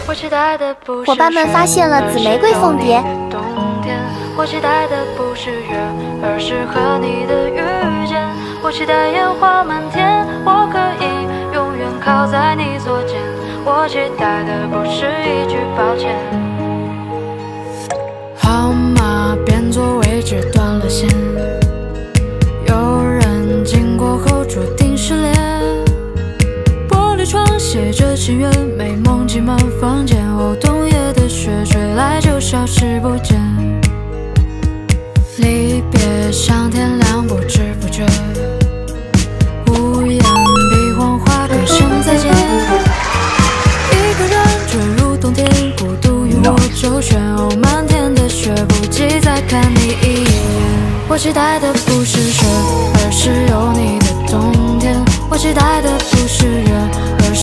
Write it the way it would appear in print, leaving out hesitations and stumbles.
伙伴们发现了紫玫瑰凤蝶。 我期待的不是月，而是和你的遇见。我期待烟花满天，我可以永远靠在你左肩。我期待的不是一句抱歉。号码变作位置断了线，有人经过后注定失联。玻璃窗写着情缘，美梦挤满房间。哦，冬夜的雪吹来就消失不见。离别像天亮，不知不觉，无言比谎话更胜再见。一个人坠入冬天，孤独与我周旋。哦，漫天的雪，不及再看你一眼。我期待的不是雪，而是有你的冬天。我期待的不是月。